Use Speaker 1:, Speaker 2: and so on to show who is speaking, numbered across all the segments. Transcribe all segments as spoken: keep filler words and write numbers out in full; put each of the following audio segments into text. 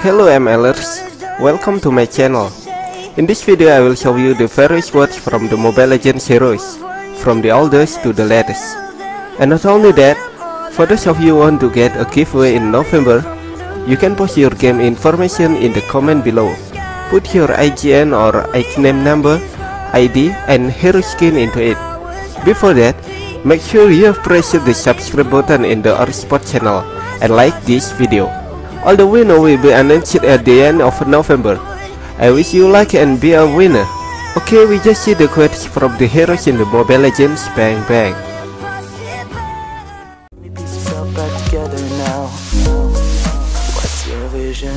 Speaker 1: Hello MLers, welcome to my channel. In this video I will show you the various words from the Mobile Legends heroes, from the oldest to the latest. And not only that, for those of you who want to get a giveaway in November, you can post your game information in the comment below. Put your I G N or I G N number, I D and hero skin into it. Before that, make sure you have pressed the subscribe button in the OurSport channel and like this video. All the winner will be announced at the end of November. I wish you luck and be a winner. Okay, we just see the quotes from the heroes in the Mobile Legends. Bang bang.
Speaker 2: What's your vision?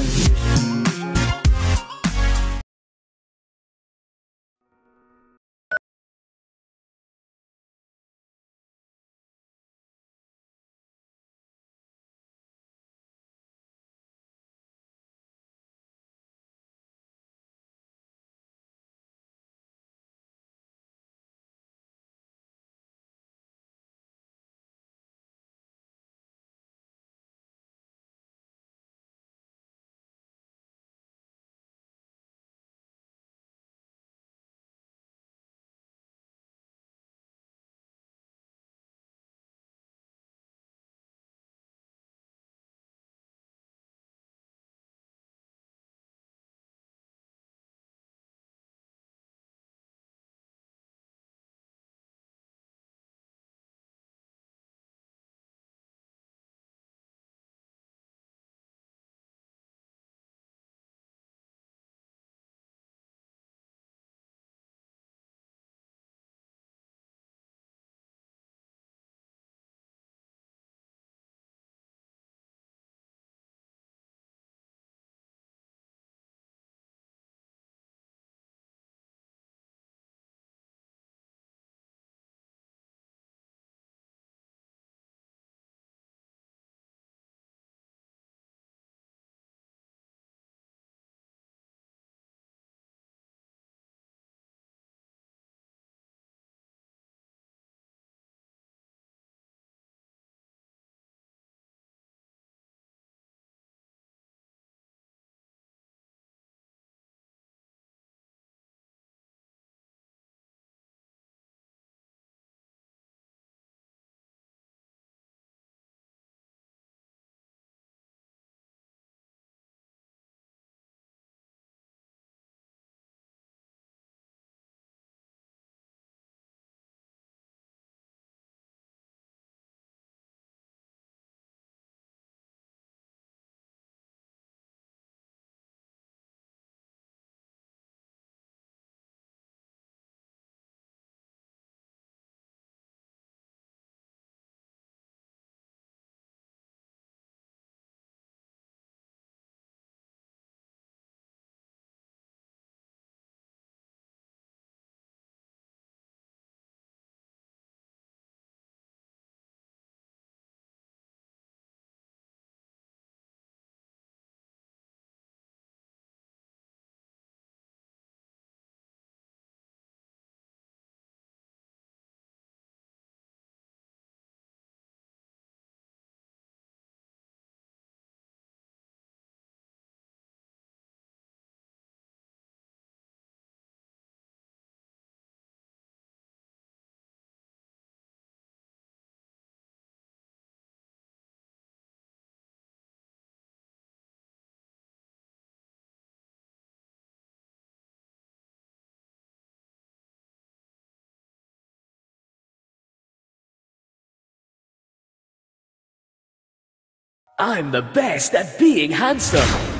Speaker 3: I'm the best at being handsome.